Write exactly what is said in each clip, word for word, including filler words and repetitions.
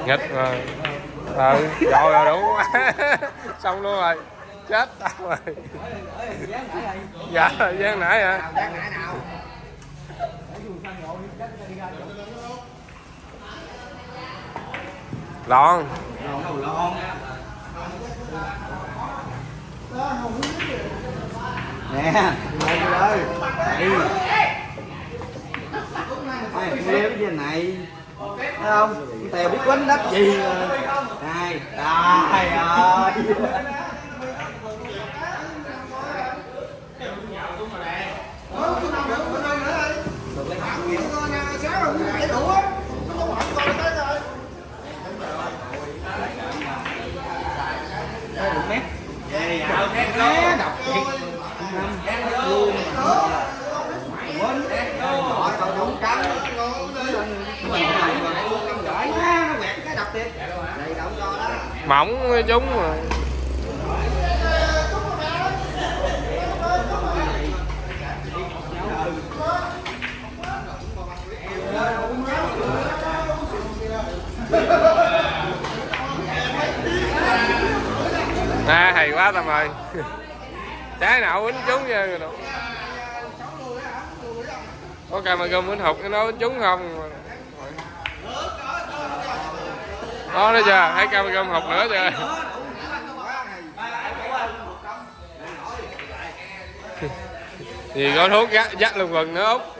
nghịch mà. Ừ, rồi rồi đủ quá. Xong luôn rồi. Chết tao rồi. Dạ, gian nãy hả? Lon. Nè, ơi. Đây, cái gì này. Thấy không? Tèo biết quánh đất gì rồi. Này, trời ơi. Mét. Mét độc thiệt. Luôn. Quên. Họ còn đúng trắng. Giỏi quá, nó quẹt cái độc thiệt. Đây đâu cho đó. Mỏng chúng mà. À, hay quá Tâm ơi. Trái nào quýnh trúng nha rồi đâu. Có camera quýnh hụt nó quýnh trúng không? Đó đó chưa? Thấy camera hụt nữa chưa? Gì có thuốc dắt, dắt lưng quần nữa Út.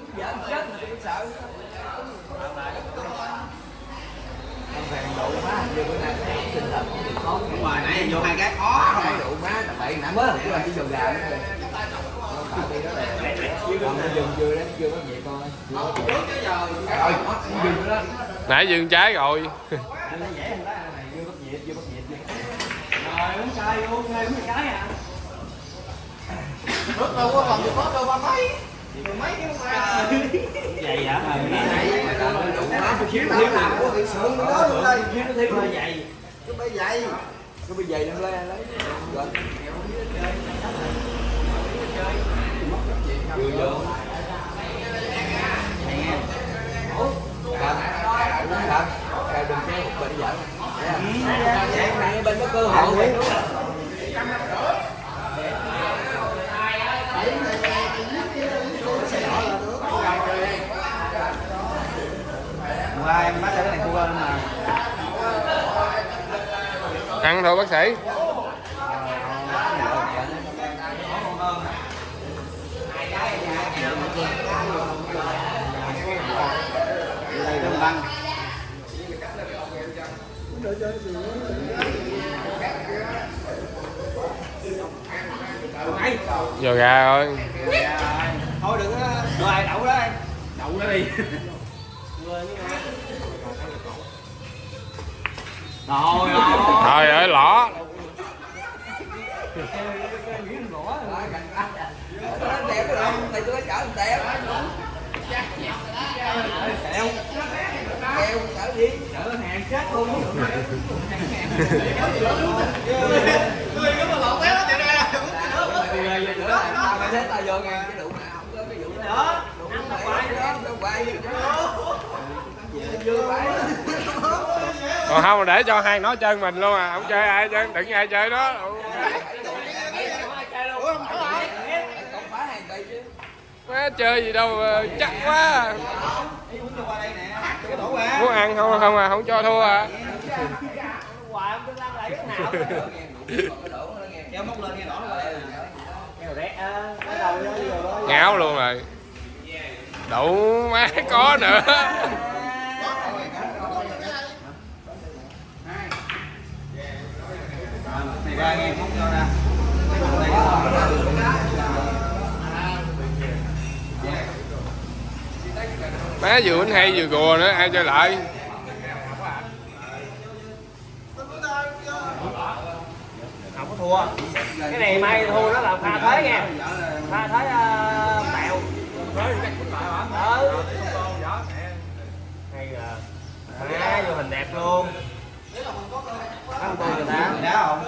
Ngoài nãy vô hai cái khó không đủ má tập bậy nãy mới chứ chỉ dùng gà nữa. Còn nó dừng chưa đấy, chưa có gì coi. Nãy dừng trái rồi. Rồi uống chai uống ngay uống cái à. Nước đâu có còn có đâu ba mấy. Mấy cái mà vậy hả? Này đủ má một xíu thiếu nào có bị sượng nữa luôn đây. Thiếu nó thiếu hơi dày. Cứ bị dày. Cứ bị dày lên lấy lấy. Rồi. Vừa vô. Nè. Thật. Thật. Thật đừng chơi một bệnh vợ. Này bên có cơ hội. Qua em bắt cái này cua lên mà. Ăn thôi bác sĩ. Đây đông băng. Giờ gà rồi. Thôi đừng có rồi đậu đó em. Đậu nó đi. Rồi Trời ơi lỏ. Này tôi chở một tèo. Tèo. Tèo chở gì? Chở hàng sát luôn. Tôi có mà lộn té nó chạy ra. Mày thấy tao vô nghe cái đủ mà không có cái vụ đó. Ăn đâu quay đó, đâu quay. Còn không để cho hai nó chơi mình luôn à, không chơi ai chơi, đừng ai chơi đó. Má chơi gì đâu chắc quá. Muốn ăn không không à, không cho thua à. Ngáo luôn rồi. Đủ má có nữa. Này ra nghe không cho ra. Má vừa bánh hay vừa gùa nữa, ai chơi lại. Không có thua. Cái này mai thua đó là pha thế nha. Pha thế uh, tẹo. Ừ. Hay là má vô hình đẹp luôn. Không tôi người ta. Đá không?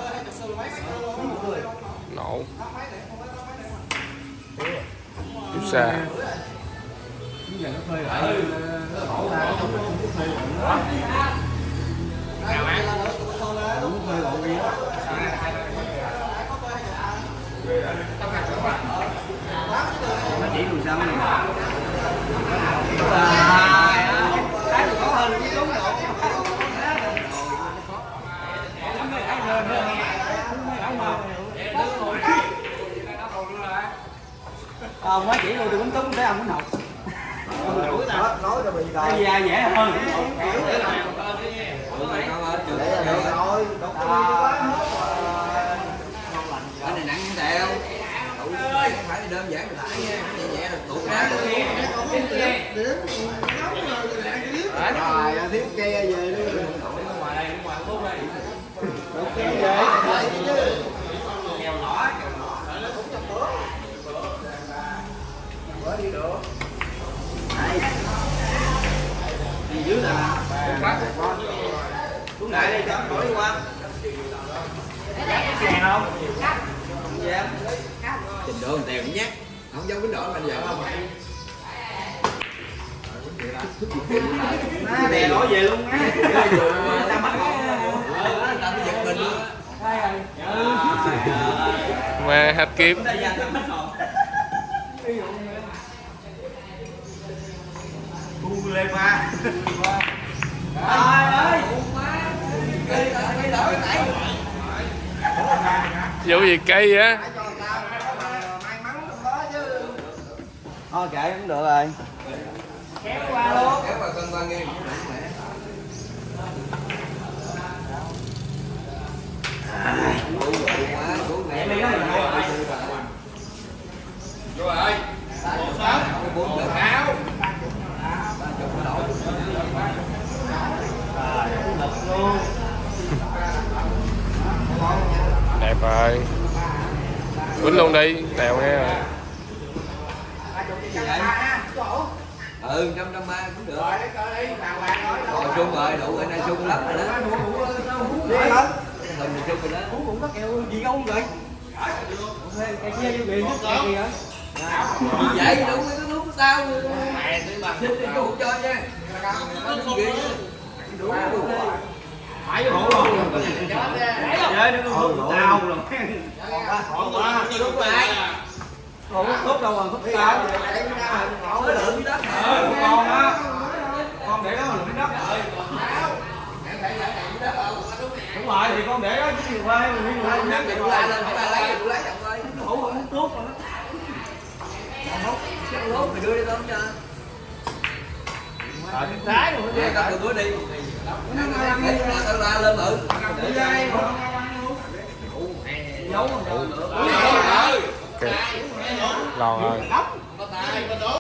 Nổ. Chút xa. ông mới chỉ tôi tôi cũng túng tới ông cũng học. Nói nói cho bị rồi. Cái da dễ hơn. Cái này nặng như thế không? Không phải đơn giản là thải nha, nhẹ nhẹ là tụt ra. Rồi, thiếu cây về đi. Ngoài đây, ngoài luôn đây. Cây về. Kèo nhỏ, kèo nhỏ. Cũng trong bữa. Bữa đi được. Đi dưới là xuống lại đi cho khỏi đi qua. Kèo không? Dạ. Trình độ mình tèo nhát, không giống bánh đỏ mình giờ không. Má đè nổi về luôn á. Ta bắt ta mới giật mình luôn. Mà hết kiếp. U lê pha. Trời ơi. Vụ gì cây á? Thôi kệ cũng được rồi. Kéo qua luôn. Kéo qua cân qua nghe. Vô rồi. Bốn đợt áo. Đẹp rồi. Quýnh luôn đi, tèo nghe rồi. Ừ, trăm trăm ba cũng được. Rồi chung rồi, đủ rồi, nay chung lắm rồi đó. Đi lên. Hình thì chung rồi đó. Cũng cũng có kẹo gì không vậy? Cái kia vô biển cái gì hả? Vậy đủ cái nước của tao. Xin đi chủ cho nha. Ghê chứ. Đủ. Phải vô hộ luôn. Chơi nó hút tao rồi. Còn quá. Đúng rồi. Còn hút đâu mà hút tao. Còn nó lượm đất. Con á. Con để đó mà lượm đất. Đúng rồi thì con để đó chứ nhiều quá mình đi Không nhắc đủ lại lên, phải ba lấy, đủ lấy chồng ơi. hổ không tốt rồi đó. Chắc lốt mày đưa đi tao không cho. Ờ cái trái rồi Để tao đưa bữa đi. Để tao ra lên bự. để dây giấu Ok. Lòn rồi.